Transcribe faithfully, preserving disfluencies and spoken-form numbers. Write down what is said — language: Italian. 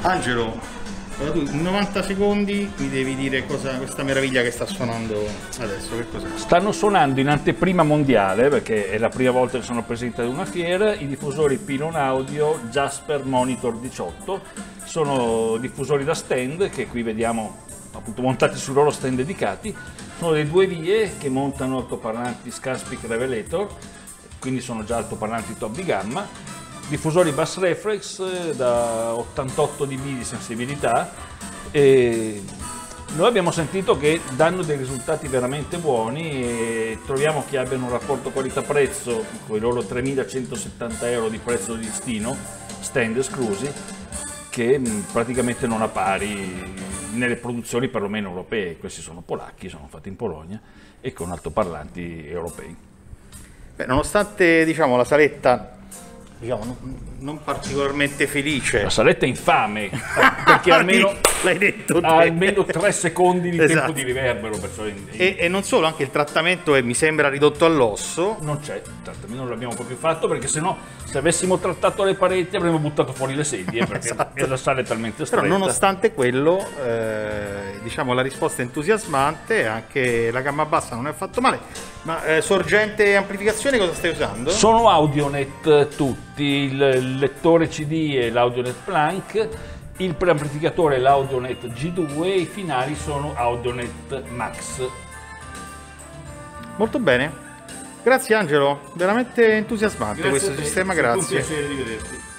Angelo, allora tu in novanta secondi mi devi dire cosa questa meraviglia che sta suonando adesso, che cos'è? Stanno suonando in anteprima mondiale, perché è la prima volta che sono presente ad una fiera, i diffusori Pylon Audio Jasper Monitor diciotto. Sono diffusori da stand che qui vediamo appunto montati sui loro stand dedicati. Sono dei due vie che montano altoparlanti Scarspeak Revelator, quindi sono già altoparlanti top di gamma. Diffusori Bass Reflex da ottantotto decibel di sensibilità, e noi abbiamo sentito che danno dei risultati veramente buoni e troviamo che abbiano un rapporto qualità-prezzo con i loro tremilacentosettanta euro di prezzo di listino stand esclusi, che praticamente non ha pari nelle produzioni perlomeno europee. Questi sono polacchi, sono fatti in Polonia e con altoparlanti europei. Beh, nonostante diciamo la saletta diciamo non, non particolarmente felice, la saletta è infame perché almeno l'hai detto ha almeno tre secondi di esatto. tempo di riverbero, perciò in, in... E, e non solo, anche il trattamento è, mi sembra, ridotto all'osso. Non c'è, il trattamento non l'abbiamo proprio fatto, perché sennò se avessimo trattato le pareti avremmo buttato fuori le sedie, perché esatto. la sala è talmente stretta. Però nonostante quello eh, diciamo la risposta è entusiasmante, anche la gamma bassa non è affatto male. Ma eh, sorgente e amplificazione cosa stai usando? Sono Audionet tutti, il lettore C D è l'Audionet Planck, il preamplificatore è l'Audionet G due e i finali sono Audionet Max. Molto bene, grazie Angelo, veramente entusiasmante Grazie questo a te, sistema, è stato grazie. un piacere rivederti.